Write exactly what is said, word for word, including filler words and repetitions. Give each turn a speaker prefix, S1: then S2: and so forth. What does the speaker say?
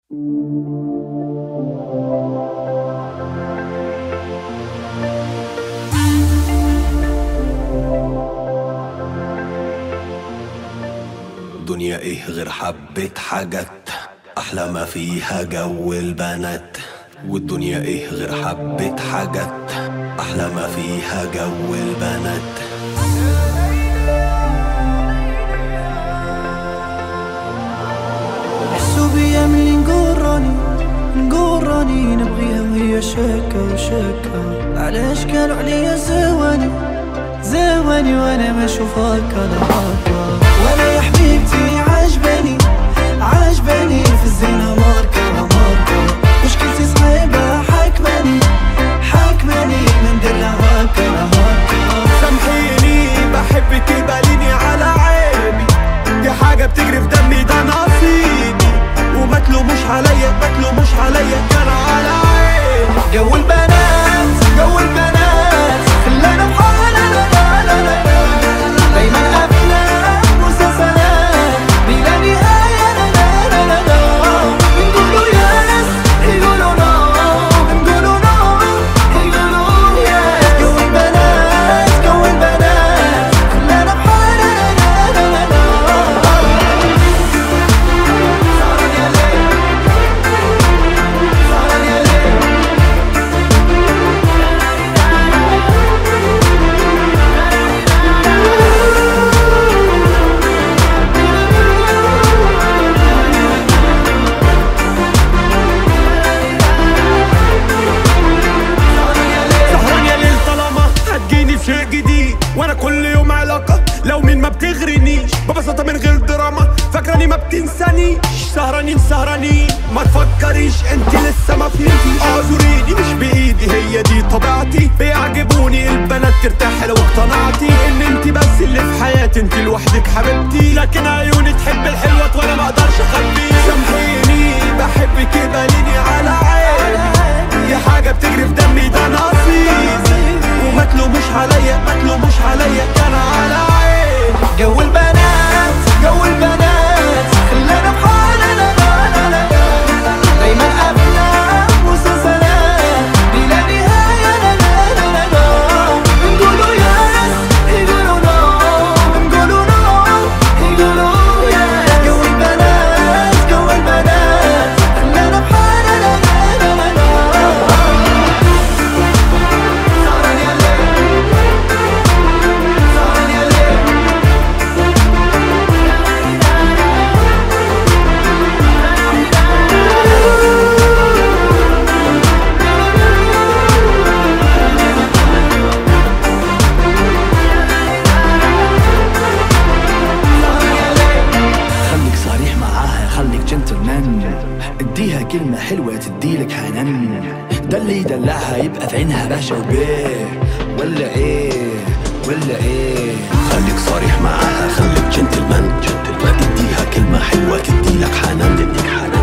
S1: دنيا ايه غير حبة حاجات احلى ما فيها جو البنات. والدنيا ايه غير حبة حاجات احلى ما فيها جو البنات.
S2: حسوا بيا ملي نقول راني نقول راني نبغيها وهي شاكة وشاكة. علاش قالوا عليا زواني زواني وانا ما اشوف هكا لا هكا. وانا يا حبيبتي عجباني عجباني في الزينة ماركة ماركة. مشكلتي صعيبة حاكماني حاكماني ما ندير لا هكا لا هكا.
S3: سامحيني بحبك باليني على عيبي، دي حاجة بتجري في دمي ده نصيبي. وما تلوموش عليا ما تلوموش عليا كان على عيبي.
S2: جو البنات جو البنات خلانا بحالنا لا لا لا لا لا. دايما أفلام مسلسلات بلا نهاية لا لا لا لا لا. بنقولوا يس يقولوا نو بنقولوا نو يقولوا يس. جو البنات جو البنات خلانا بحالنا لا لا لا لا. سهران يا ليل سهران يا ليل.
S3: سهران يا ليل طالما هتجيني في شيء جديد، وانا كل يوم علاقة لو مين ما بتغرنيش ببساطة من غير دراما. فاكراني ما بتنسانيش سهرانين سهرانين ما تفكريش انت لسه ما فهمتيش. اعذريني مش بايدي هي دي طبيعتي. بيعجبوني البنات ترتاح لو اقتنعتي ان انت بس اللي في حياتي انت لوحدك حبيبتي. لكن عيوني تحب الحلوة وانا ما اقدرش اخبيه. سامحيني بحبك باليني على عيبي، دي حاجة بتجري في دمي ده نصيبي. وما تلوموش عليا ما تلوموش عليا كان على عيبي.
S2: جو البنات جو البنات خلانا بحالنا لا لا لا لا. دايما أفلام مسلسلات بلا نهاية لا لا لا لا. بنقولوا يس يقولوا نو بنقولوا نو يقولوا يس. جو البنات جو البنات خلانا بحالنا لا لا لا لا. سهران يا ليل سهران يا ليل.
S4: خليك صريح معاها خليك جنتلمان، اديها كلمة حلوة تديلك حنان. ده اللي يدلعها يبقى في عينها باشا وبيه ولا ايه ولا ايه.
S1: خليك صريح معاها خليك جنتلمان. اديها كلمة حلوة تديلك حنان.